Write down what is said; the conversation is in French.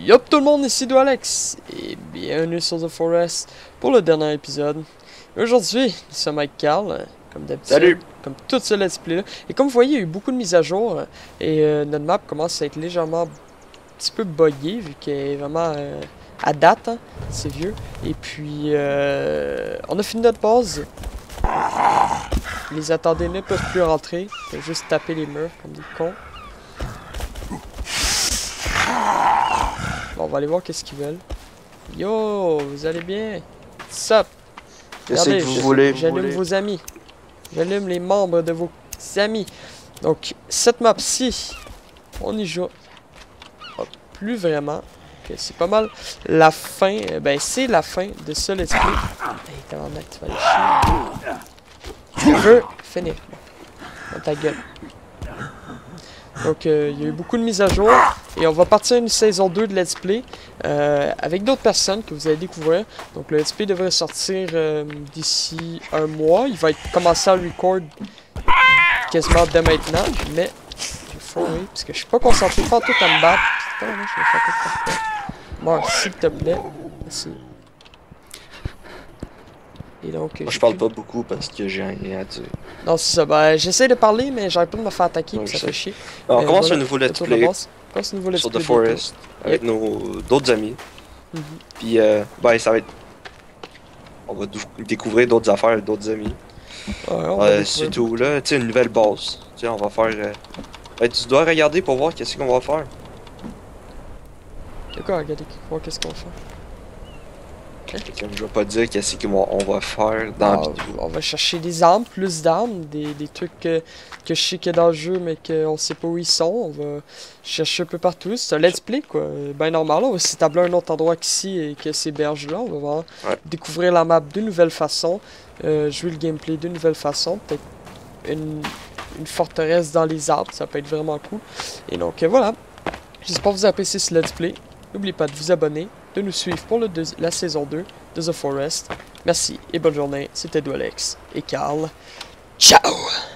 Yo tout le monde, ici Alex et bienvenue sur The Forest pour le dernier épisode. Aujourd'hui, nous sommes avec Carl, comme d'habitude. Salut! Comme tout ce let's play là. Et comme vous voyez, il y a eu beaucoup de mises à jour et notre map commence à être légèrement un petit peu buggée vu qu'elle est vraiment à date, hein. C'est vieux. Et puis, on a fini notre base. Les attendés ne peuvent plus rentrer, ils peuvent juste taper les murs comme des cons. Bon, on va aller voir qu'est-ce qu'ils veulent. Yo, vous allez bien? Sup? Qu'est-ce que vous voulez? J'allume vos amis. J'allume les membres de vos amis. Donc, cette map-ci, on y joue. Oh, plus vraiment. Okay, c'est pas mal la fin. Ben, c'est la fin de ce let's play. Hey, comment tu vas aller chier? Je veux finir. Dans ta gueule. Donc, il y a eu beaucoup de mises à jour. Et on va partir une saison 2 de Let's Play avec d'autres personnes que vous allez découvrir. Donc, le Let's Play devrait sortir d'ici un mois. Il va être commencé à record quasiment dès maintenant. Mais, il faut oui, parce que je suis pas concentré pas tout à me battre. Putain, là, je vais faire tout parfait. Meurs, s'il te plaît. Merci. Et donc, moi, je parle pas beaucoup parce que j'ai rien à dire. Non, c'est ça. Ben, j'essaie de parler, mais j'arrête pas de me faire attaquer, puis ça fait chier. Alors, on commence voilà, un nouveau let's play sur The Forest avec nos d'autres amis. Puis, ben, ça va être. On va découvrir d'autres affaires, d'autres amis. C'est tout, là. Tu sais, une nouvelle base. Tu sais, on va faire. Ben, tu dois regarder pour voir qu'est-ce qu'on va faire. D'accord, regardez, voir qu'est-ce qu'on va faire. Comme je vais pas dire qu'est-ce qu'on va faire dans la vidéo. On va chercher des armes, plus d'armes, des trucs que je sais qu'il y a dans le jeu mais qu'on sait pas où ils sont. On va chercher un peu partout. C'est un let's play quoi, ben normal. On va s'établir un autre endroit qu'ici et que ces berges là. On va voir découvrir la map d'une nouvelle façon, jouer le gameplay d'une nouvelle façon. Peut-être une forteresse dans les arbres, ça peut être vraiment cool. Et donc voilà, j'espère que vous appréciez ce let's play. N'oubliez pas de vous abonner, de nous suivre pour la saison 2 de The Forest. Merci et bonne journée. C'était Alex et Carl. Ciao!